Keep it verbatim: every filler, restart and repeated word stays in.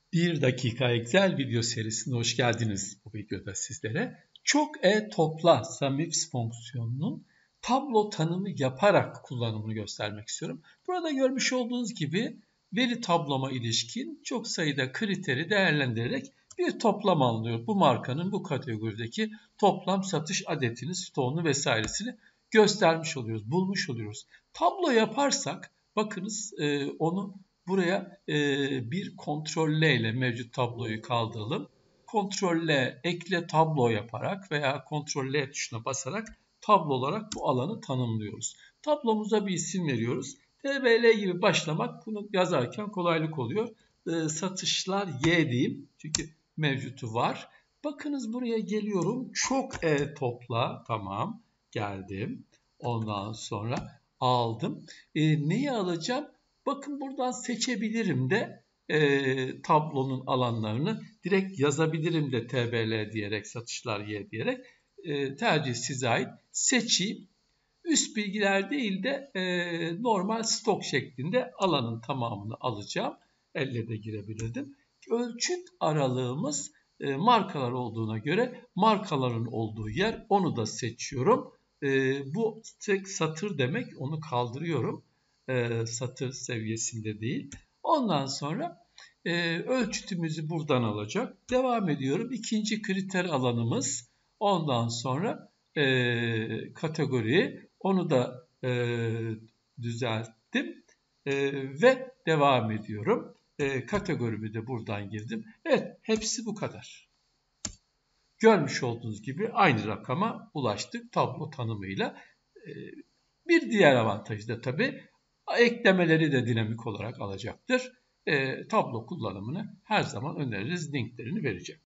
Bir dakika Excel video serisine hoş geldiniz. Bu videoda sizlere çok e topla sumIF fonksiyonunun tablo tanımı yaparak kullanımını göstermek istiyorum. Burada görmüş olduğunuz gibi veri tabloma ilişkin çok sayıda kriteri değerlendirerek bir toplam alınıyor. Bu markanın bu kategorideki toplam satış adetini, stoğunu vesairesini göstermiş oluyoruz, bulmuş oluyoruz. Tablo yaparsak bakınız onu buraya e, bir Ctrl L ile mevcut tabloyu kaldıralım. Ctrl L ekle tablo yaparak veya Ctrl L tuşuna basarak tablo olarak bu alanı tanımlıyoruz. Tablomuza bir isim veriyoruz. T B L gibi başlamak bunu yazarken kolaylık oluyor. E, satışlar Y diyeyim. Çünkü mevcutu var. Bakınız buraya geliyorum. Çok E topla. Tamam. Geldim. Ondan sonra aldım. E, neyi alacağım? Bakın buradan seçebilirim de e, tablonun alanlarını direkt yazabilirim de T B L diyerek satışlar Y diyerek e, tercih size ait seçeyim. Üst bilgiler değil de e, normal stok şeklinde alanın tamamını alacağım. Elle de girebilirdim. Ölçüt aralığımız e, markalar olduğuna göre markaların olduğu yer onu da seçiyorum. E, bu tek satır demek onu kaldırıyorum. E, satır seviyesinde değil. Ondan sonra e, ölçütümüzü buradan alacak. Devam ediyorum. İkinci kriter alanımız. Ondan sonra e, kategori. Onu da e, düzelttim. E, ve devam ediyorum. E, kategorimi de buradan girdim. Evet, hepsi bu kadar. Görmüş olduğunuz gibi aynı rakama ulaştık tablo tanımıyla. E, bir diğer avantajı da tabii eklemeleri de dinamik olarak alacaktır. E, tablo kullanımını her zaman öneririz. Linklerini vereceğim.